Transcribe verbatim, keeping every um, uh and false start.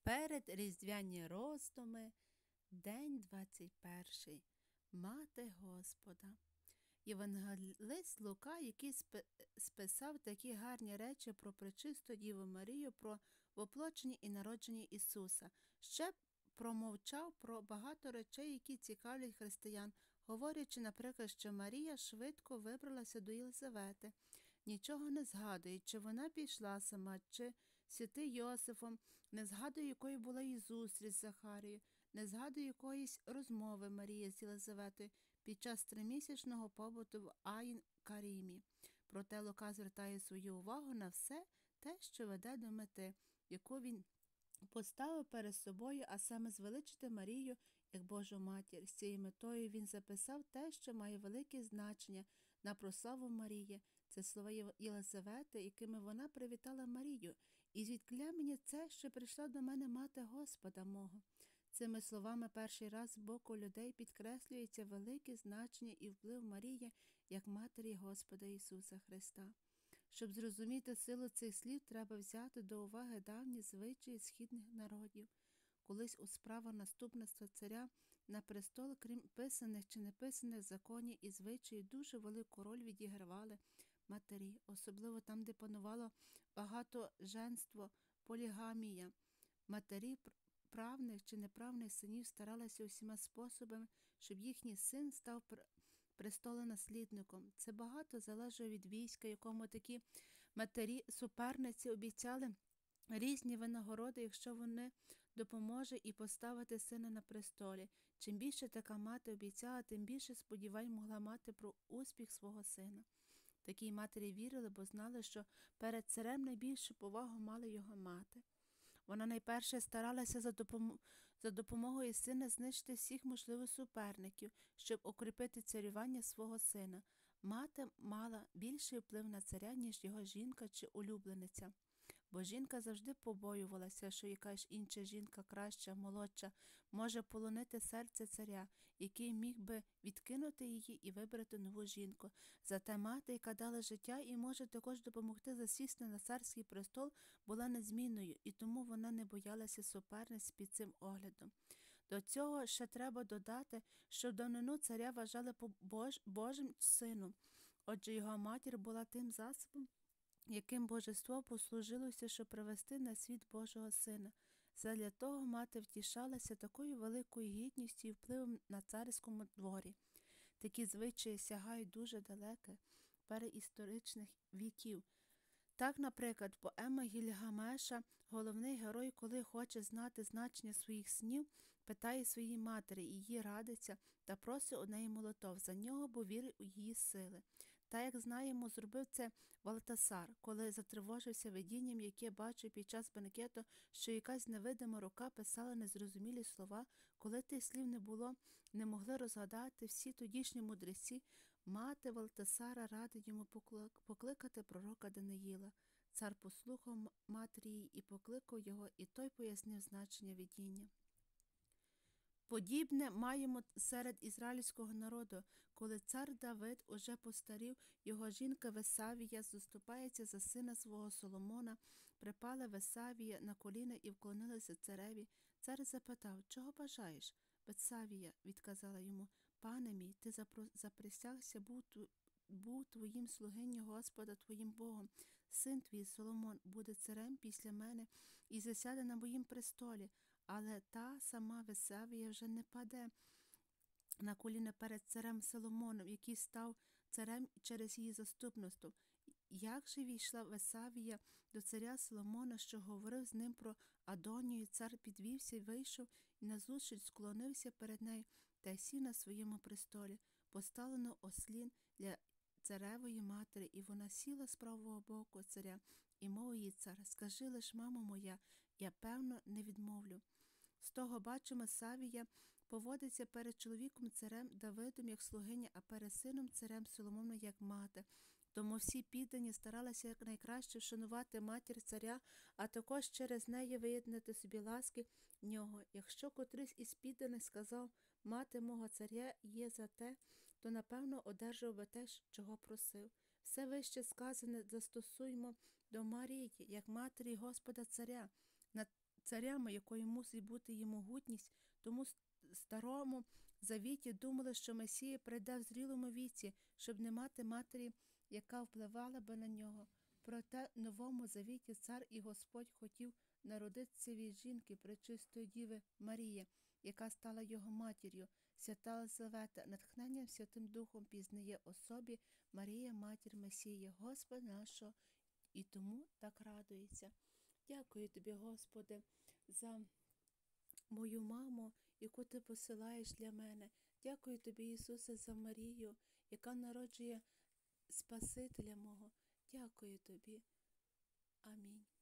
Передріздвяні роздуми, день двадцять перший. Мати Господа. Євангелист Лука, який списав такі гарні речі про пречисту Діву Марію, про воплочення і народження Ісуса, ще промовчав про багато речей, які цікавлять християн, говорячи, наприклад, що Марія швидко вибралася до Єлизавети. Нічого не згадує, чи вона пішла сама, чи святий Йосифом, не згадує, якою була її зустріч з Захарією, не згадує якоїсь розмови Марії з Єлизаветою під час тримісячного побуту в Аїн Карімі. Проте Лука звертає свою увагу на все те, що веде до мети, яку він поставив перед собою, а саме звеличити Марію як Божу матір. З цією метою він записав те, що має велике значення на прославу Марії. Це слова Єлизавети, якими вона привітала Марію. «І звідкиля мені це, що прийшла до мене мати Господа мого». Цими словами перший раз з боку людей підкреслюється велике значення і вплив Марії як матері Господа Ісуса Христа. Щоб зрозуміти силу цих слів, треба взяти до уваги давні звичаї східних народів. Колись у справах наступництва царя на престол, крім писаних чи неписаних законів і звичаїв, дуже велику роль відігравали матері, особливо там, де панувало багатоженство, полігамія. Матері правних чи неправних синів старалися усіма способами, щоб їхній син став престолонаслідником. Це багато залежало від війська, якому такі матері-суперниці обіцяли різні винагороди, якщо вони допоможе і поставити сина на престолі. Чим більше така мати обіцяла, тим більше сподівань могла мати про успіх свого сина. Такій матері вірили, бо знали, що перед царем найбільшу повагу мала його мати. Вона найперше старалася за, допом... за допомогою сина знищити всіх можливих суперників, щоб укріпити царювання свого сина. Мати мала більший вплив на царя, ніж його жінка чи улюблениця. Бо жінка завжди побоювалася, що якась інша жінка, краща, молодша, може полонити серце царя, який міг би відкинути її і вибрати нову жінку. Зате мати, яка дала життя і може також допомогти засісти на царський престол, була незмінною, і тому вона не боялася суперниць під цим оглядом. До цього ще треба додати, що в давнину царя вважали Бож... Божим сином, отже його матір була тим засобом, яким божество послужилося, щоб привести на світ Божого Сина. Задля того мати втішалася такою великою гідністю і впливом на царському дворі. Такі звичаї сягають дуже далеко переісторичних віків. Так, наприклад, поема Гільгамеша головний герой, коли хоче знати значення своїх снів, питає своїй матері, її радиться та просить у неї молотов за нього, бо вірить у її сили. Та, як знаємо, зробив це Валтасар, коли затривожився видінням, яке бачив під час бенкету, що якась невидима рука писала незрозумілі слова. Коли тих слів не було, не могли розгадати всі тодішні мудреці, мати Валтасара радить йому покликати пророка Даниїла. Цар послухав матері і покликав його, і той пояснив значення видіння. Подібне маємо серед ізраїльського народу. Коли цар Давид уже постарів, його жінка Весавія заступається за сина свого Соломона, припала Весавія на коліна і вклонилася цареві. Цар запитав: «Чого бажаєш?» Весавія відказала йому: «Пане мій, ти заприсягся був був твоїм слугиню Господа твоїм Богом. Син твій Соломон буде царем після мене і засяде на моїм престолі». Але та сама Весавія вже не паде на коліна перед царем Соломоном, який став царем через її заступництво. Як же війшла Весавія до царя Соломона, що говорив з ним про Адонію, цар підвівся й вийшов, і назустріч склонився перед нею та й сів на своєму престолі, поставлено ослін для царевої матері, і вона сіла з правого боку царя, і мовив їй цар: «Скажи лиш, мамо моя, я, певно, не відмовлю». З того бачимо, Савія поводиться перед чоловіком царем Давидом як слугиня, а перед сином царем Соломоном як мати. Тому всі піддані старалися якнайкраще вшанувати матір царя, а також через неї виєднати собі ласки в нього. Якщо котрийсь із підданих сказав: «Мати мого царя є за те», то, напевно, одержав би те, чого просив. Все вище сказане застосуємо до Марії, як матері Господа царя. На царями, якою мусить бути її могутність, тому в Старому Завіті думали, що Месія прийде в зрілому віці, щоб не мати матері, яка впливала би на нього. Проте в Новому Завіті цар і Господь хотів народитися від жінки пречистої Діви Марії, яка стала його матір'ю. Свята Єлизавета, натхненням Святим Духом, пізнає особі Марія, матір Месії, Господа нашого, і тому так радується. Дякую тобі, Господи, за мою маму, яку ти посилаєш для мене. Дякую тобі, Ісусе, за Марію, яка народжує Спасителя мого. Дякую тобі. Амінь.